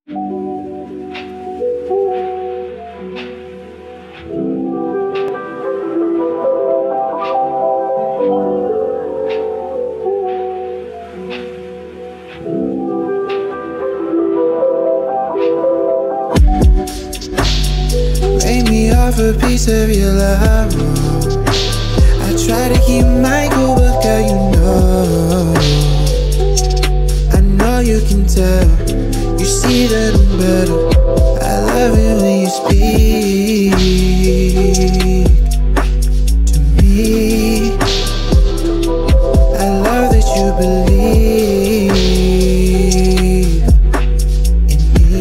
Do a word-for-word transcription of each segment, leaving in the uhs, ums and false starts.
Break me off a piece of your love. I try to keep my cool, but girl, you know, I know you can tell. You see that I'm better. I love it when you speak to me. I love that you believe in me.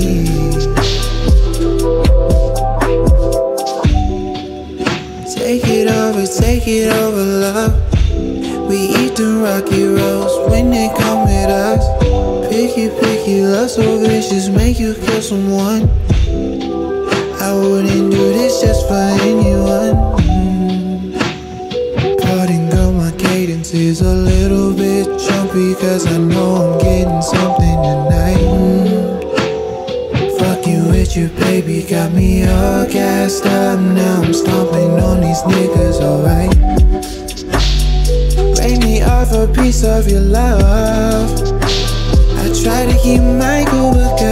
Take it over, take it over, love. We eat the rocky roads when they come with us. Picky, picky, love so vicious, make you kill someone. I wouldn't do this just for anyone. mm. Pardon, girl, my cadence is a little bit jumpy, cause I know I'm getting something tonight. mm. Fucking with you, baby, got me all gassed up. Now I'm stomping on these niggas, alright. Break me off a piece of your love. I try to keep my cool, but